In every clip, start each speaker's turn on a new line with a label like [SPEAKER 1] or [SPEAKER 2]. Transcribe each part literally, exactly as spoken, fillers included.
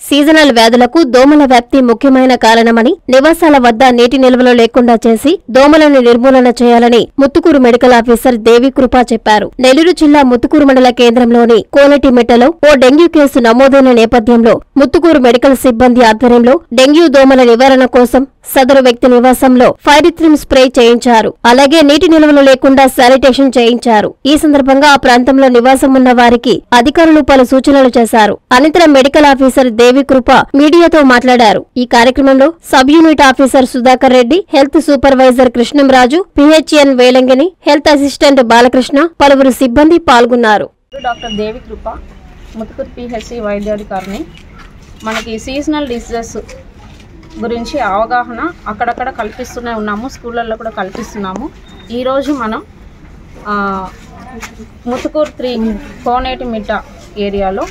[SPEAKER 1] Seasonal వ్యాధులకు దోమల వ్యాప్తి ముఖ్యమైన కారణమని, నివాసాల వద్ద నీటి నిల్వలు లేకుండా చేసి దోమలను నిర్మూలన చేయాలని ముత్తుకూరు మెడికల్ ఆఫీసర్ దేవికృప చెప్పారు. నెల్లూరు జిల్లా ముత్తుకూరు మండల కేంద్రంలోని కోనటిమిట్టలో ఓ డెంగ్యూ కేసు నమోదైన నేపథ్యంలో ముత్తుకూరు మెడికల్ సిబ్బంది ఆధ్వర్యంలో డెంగ్యూ దోమల నివారణ కోసం సదరు వ్యక్తి నివాసంలో ఫైరిథ్రిమ్ స్ప్రే చేయించారు. అలాగే నీటి నిల్వలు లేకుండా శానిటేషన్ చేయించారు. ఈ సందర్భంగా ఆ ప్రాంతంలో నివాసం ఉన్న వారికి అధికారులు పలు సూచనలు చేశారు. అనంతరం మెడికల్ ఆఫీసర్ దేవికృప మీడియాతో మాట్లాడారు. ఈ కార్యక్రమంలో sub unit officer Sudhakar Reddy, health supervisor Krishnamraju, PHN Velangini, health assistant Balakrishna, పలువురు సిబ్బంది పాల్గొన్నారు.
[SPEAKER 2] డాక్టర్ దేవికృప, ముత్తుకూరు పిహెచ్సి వైద్యాధికారిని. మనకి సీజనల్ డిసీజెస్ గురించి అవగాహన అక్కడక్కడ కల్పిస్తూనే ఉన్నాము, స్కూళ్ళల్లో కూడా కల్పిస్తున్నాము. ఈరోజు మనం ముత్తుకూరు త్రీ కోనేటిమిట్ట ఏరియాలో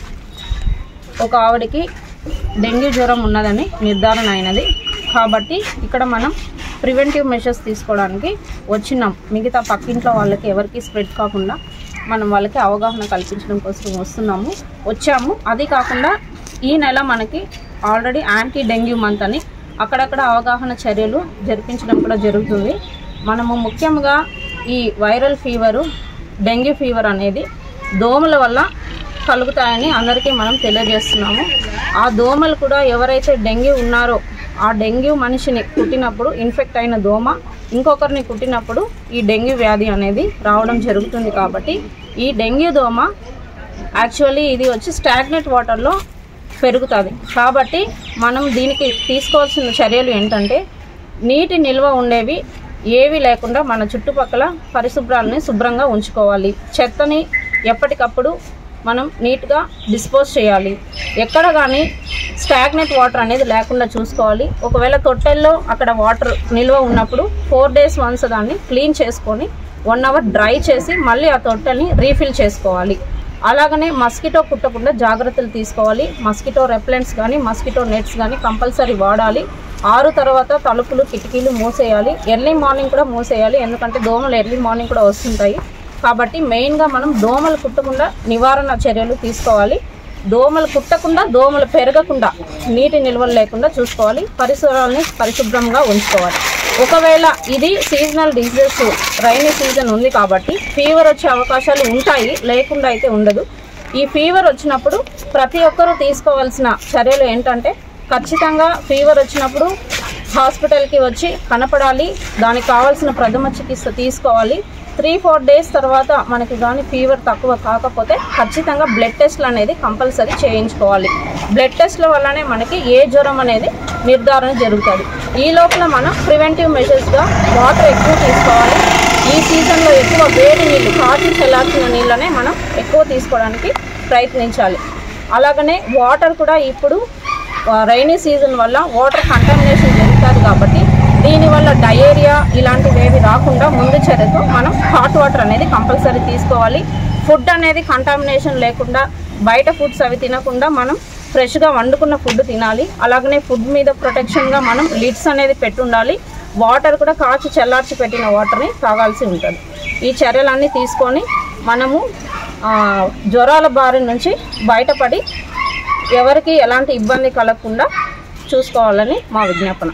[SPEAKER 2] ఒక ఆవిడికి డెంగ్యూ జ్వరం ఉన్నదని నిర్ధారణ అయినది. కాబట్టి ఇక్కడ మనం ప్రివెంటివ్ మెషర్స్ తీసుకోవడానికి వచ్చినాం. మిగతా పక్కింట్లో వాళ్ళకి ఎవరికి స్ప్రెడ్ కాకుండా మనం వాళ్ళకి అవగాహన కల్పించడం కోసం వస్తున్నాము వచ్చాము అది కాకుండా ఈ నెల మనకి ఆల్రెడీ యాంటీ డెంగ్యూ మంత్ అని అక్కడక్కడ అవగాహన చర్యలు జరిపించడం కూడా జరుగుతుంది. మనము ముఖ్యంగా ఈ వైరల్ ఫీవరు, డెంగ్యూ ఫీవర్ అనేది దోమల వల్ల కలుగుతాయని అందరికీ మనం తెలియజేస్తున్నాము. ఆ దోమలు కూడా ఎవరైతే డెంగ్యూ ఉన్నారో ఆ డెంగ్యూ మనిషిని కుట్టినప్పుడు, ఇన్ఫెక్ట్ అయిన దోమ ఇంకొకరిని కుట్టినప్పుడు ఈ డెంగ్యూ వ్యాధి అనేది రావడం జరుగుతుంది. కాబట్టి ఈ డెంగ్యూ దోమ యాక్చువల్లీ ఇది వచ్చి స్టాగ్నెట్ వాటర్లో పెరుగుతుంది. కాబట్టి మనం దీనికి తీసుకోవాల్సిన చర్యలు ఏంటంటే నీటి నిల్వ ఉండేవి ఏవి లేకుండా మన చుట్టుపక్కల పరిశుభ్రాలని శుభ్రంగా ఉంచుకోవాలి. చెత్తని ఎప్పటికప్పుడు మనం నీట్గా డిస్పోజ్ చేయాలి. ఎక్కడ కానీ స్టాగ్నెట్ వాటర్ అనేది లేకుండా చూసుకోవాలి. ఒకవేళ తొట్టెల్లో అక్కడ వాటర్ నిల్వ ఉన్నప్పుడు ఫోర్ డేస్ వన్స్ దాన్ని క్లీన్ చేసుకొని వన్ అవర్ డ్రై చేసి మళ్ళీ ఆ తొట్టెల్ని రీఫిల్ చేసుకోవాలి. అలాగనే మస్కిటో కుట్టకుండా జాగ్రత్తలు తీసుకోవాలి. మస్కిటో రెప్లెంట్స్ కానీ మస్కిటో నెట్స్ కానీ కంపల్సరీ వాడాలి. ఆరు తర్వాత తలుపులు కిటికీలు మూసేయాలి. ఎర్లీ మార్నింగ్ కూడా మూసేయాలి, ఎందుకంటే దోమలు ఎర్లీ మార్నింగ్ కూడా వస్తుంటాయి. కాబట్టి మెయిన్గా మనం దోమలు కుట్టకుండా నివారణ చర్యలు తీసుకోవాలి. దోమలు కుట్టకుండా, దోమలు పెరగకుండా, నీటి నిల్వలు లేకుండా చూసుకోవాలి. పరిసరాలని పరిశుభ్రంగా ఉంచుకోవాలి. ఒకవేళ ఇది సీజనల్ డిసీజెస్, రైనీ సీజన్ ఉంది కాబట్టి ఫీవర్ వచ్చే అవకాశాలు ఉంటాయి, లేకుండా అయితే ఉండదు. ఈ ఫీవర్ వచ్చినప్పుడు ప్రతి ఒక్కరూ తీసుకోవాల్సిన చర్యలు ఏంటంటే ఖచ్చితంగా ఫీవర్ వచ్చినప్పుడు హాస్పిటల్కి వచ్చి కనపడాలి. దానికి కావాల్సిన ప్రథమ చికిత్స తీసుకోవాలి. త్రీ ఫోర్ డేస్ తర్వాత మనకి కానీ ఫీవర్ తక్కువ కాకపోతే ఖచ్చితంగా బ్లడ్ టెస్ట్లు అనేది కంపల్సరీ చేయించుకోవాలి. బ్లడ్ టెస్ట్ల వల్లనే మనకి ఏ జ్వరం అనేది నిర్ధారణ జరుగుతుంది. ఈ లోపల మనం ప్రివెంటివ్ మెజర్స్గా వాటర్ ఎక్కువ తీసుకోవాలి. ఈ సీజన్లో ఎక్కువ వేడి నీళ్ళు, కాచి చల్లార్చిన నీళ్ళనే మనం ఎక్కువ తీసుకోవడానికి ప్రయత్నించాలి. అలాగనే వాటర్ కూడా ఇప్పుడు రైనీ సీజన్ వల్ల వాటర్ కంటామినేషన్ జరుగుతుంది కాబట్టి దీనివల్ల డయేరియా ఇలాంటివి ఏవి రాకుండా ముందు చర్యతో మనం హాట్ వాటర్ అనేది కంపల్సరీ తీసుకోవాలి. ఫుడ్ అనేది కంటామినేషన్ లేకుండా, బయట ఫుడ్స్ అవి తినకుండా మనం ఫ్రెష్గా వండుకున్న ఫుడ్ తినాలి. అలాగనే ఫుడ్ మీద ప్రొటెక్షన్గా మనం లిడ్స్ అనేది పెట్టుండాలి. వాటర్ కూడా కాచి చల్లార్చి పెట్టిన వాటర్ని తాగాల్సి ఉంటుంది. ఈ చర్యలన్నీ తీసుకొని మనము జ్వరాల బారి నుంచి బయటపడి ఎవరికి ఎలాంటి ఇబ్బంది కలగకుండా చూసుకోవాలని మా విజ్ఞాపన.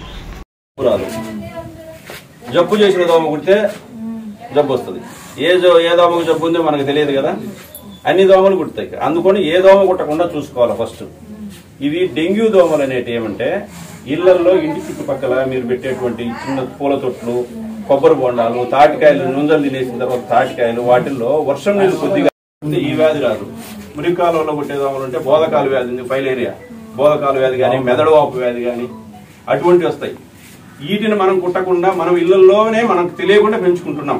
[SPEAKER 3] జబ్బు చేసిన దోమ కుడితే జబ్బు వస్తుంది. ఏ ఏ దోమకు జబ్బు ఉందో మనకు తెలియదు కదా, అన్ని దోమలు కుడతాయి. అందుకని ఏ దోమ కుట్టకుండా చూసుకోవాలి. ఫస్ట్ ఇవి డెంగ్యూ దోమలు అనేటి ఏమంటే ఇళ్లలో, ఇంటి చుట్టుపక్కల మీరు పెట్టేటువంటి చిన్న పూల తొట్లు, కొబ్బరి బొండాలు, తాటికాయలు, నుంజలు తినేసిన తర్వాత తాటికాయలు, వాటిల్లో వర్షం నీళ్ళు కొద్దిగా ఈ వ్యాధి రాదు. మురికాలలో కొట్టే దోమలు ఉంటే బోధకాలు వ్యాధి ఉంది, ఫైలేరియా బోధకాలు వ్యాధి కానీ, మెదడు వాపు వ్యాధి కానీ అటువంటివి వస్తాయి. వీటిని మనం కుట్టకుండా మనం ఇళ్లలోనే మనకు తెలియకుండా పెంచుకుంటున్నాం.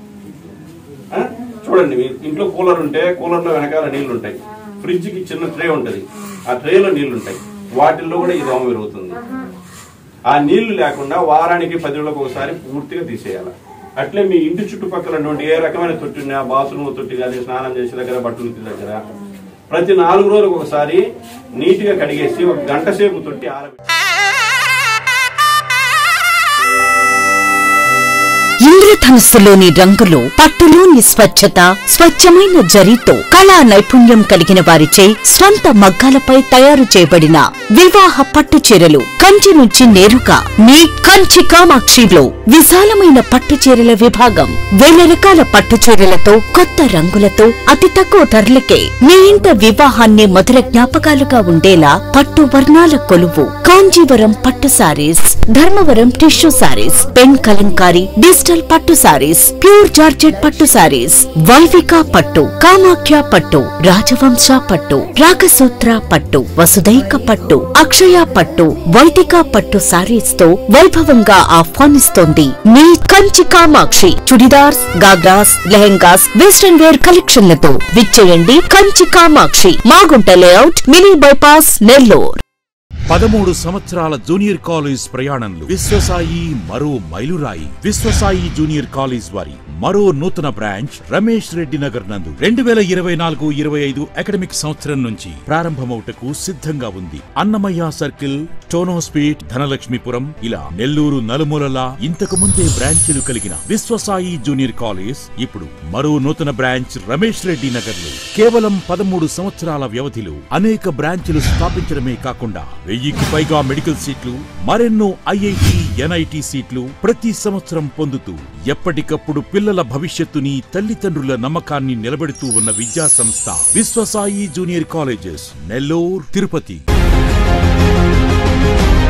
[SPEAKER 3] చూడండి, ఇంట్లో కూలర్ ఉంటే కూలర్లో వెనకాల నీళ్లు ఉంటాయి. ఫ్రిడ్జ్కి చిన్న ట్రే ఉంటుంది, ఆ ట్రేలో నీళ్లు ఉంటాయి. వాటిల్లో కూడా ఈ దోమ పెరుగుతుంది. ఆ నీళ్లు లేకుండా వారానికి పది రోజులకు ఒకసారి పూర్తిగా తీసేయాలి. అట్లే మీ ఇంటి చుట్టుపక్కల ఏ రకమైన తొట్టి ఉన్నా, బాత్రూమ్ తొట్టి కానీ, స్నానం చేసే దగ్గర, బట్టలు ఉతికే దగ్గర ప్రతి నాలుగు రోజులకు ఒకసారి నీట్గా కడిగేసి ఒక గంట సేపు తొట్టి ఆరబెట్టి
[SPEAKER 4] ఇంద్రధనుస్సులోని రంగులు, పట్టులోని స్వచ్ఛత, స్వచ్ఛమైన జరీతో కళా నైపుణ్యం కలిగిన వారిచే స్వంత మగ్గాలపై తయారు చేయబడిన వివాహ పట్టు చీరలు కంచి నుంచి నేరుగా మీ కంచి కామాక్షిలో విశాలమైన పట్టు చీరల విభాగం. వేల రకాల పట్టు చీరలతో, కొత్త రంగులతో, అతి తక్కువ ధరలకే మీ ఇంట వివాహాన్ని మధుర జ్ఞాపకాలుగా ఉండేలా పట్టు వర్ణాల కొలువు కాంజీవరం పట్టు saris, Dharmavaram tissue saris, pen kalamkari, digital పట్టు సారీస్, ప్యూర్ జార్జెట్ పట్టు సారీస్, వైవిక పట్టు, కామాఖ్య పట్టు, రాజవంశ పట్టు, రాగసూత్ర పట్టు, వసుదైక పట్టు, అక్షయ పట్టు, వైదిక పట్టు సారీస్ తో వైభవంగా ఆహ్వానిస్తోంది మీ కంచి కామాక్షి. చుడిదార్స్, గాగ్రాస్, లెహెంగాస్, వెస్టర్న్ వేర్ కలెక్షన్లతో విచ్చేయండి Kanchi Kamakshi, Magunta layout, mini bypass, Nellore.
[SPEAKER 5] పదమూడు సంవత్సరాల జూనియర్ కాలేజ్ ప్రయాణంలో విశ్వసాయి మరో మైలురాయి. విశ్వసాయి జూనియర్ కాలేజ్ వారి మరో నూతన బ్రాంచ్ రమేష్ రెడ్డి నగర్ నందు రెండు వేల ఇరవై నాలుగు ఇరవై ఐదు అకాడమిక్ సంవత్సరం నుంచి ప్రారంభమవుటకు సిద్ధంగా ఉంది. అన్నమయ్య సర్కిల్, టోనోస్పీట్, ధనలక్ష్మీపురం ఇలా నెల్లూరు నలుమూలలా ఇంతకు ముందే బ్రాంచీలు కలిగిన విశ్వసాయి జూనియర్ కాలేజ్ ఇప్పుడు మరో నూతన బ్రాంచ్ రమేష్ రెడ్డి నగర్ లో కేవలం పదమూడు సంవత్సరాల వ్యవధిలో అనేక బ్రాంచీలు స్థాపించడమే కాకుండా వెయ్యికి పైగా మెడికల్ సీట్లు, మరెన్నో ఐఐటి, ఎన్ఐటి సీట్లు ప్రతి సంవత్సరం పొందుతూ ఎప్పటికప్పుడు పిల్లల భవిష్యత్తుని, తల్లిదండ్రుల నమ్మకాన్ని నిలబెడుతూ ఉన్న విద్యా సంస్థ విశ్వసాయి జూనియర్ కాలేజెస్, నెల్లూరు, తిరుపతి.